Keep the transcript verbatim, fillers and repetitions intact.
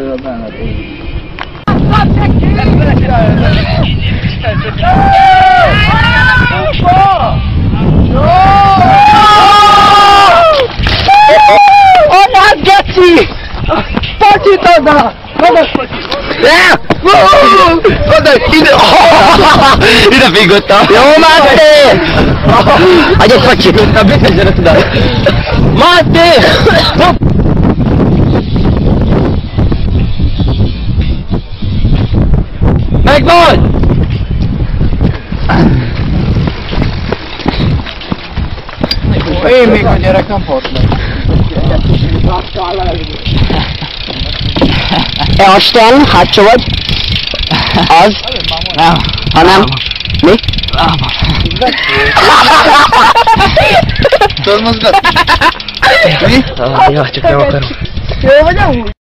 belőle benne. Anyád, geci! Pacsit oda! Magas pacsit! Oda, ide! Ide fingottam! Jó, Máté! Adj egy pacsit! Na, bizonyos oda! Máté! Megvan! Én még a gyerek nem halt meg. E Aztán, hátsó vagy? Az? Nem. Ha nem? Mi? Tudod mozgatni? Mi? Jó, csak nem akarom. Jó vagy amúgy?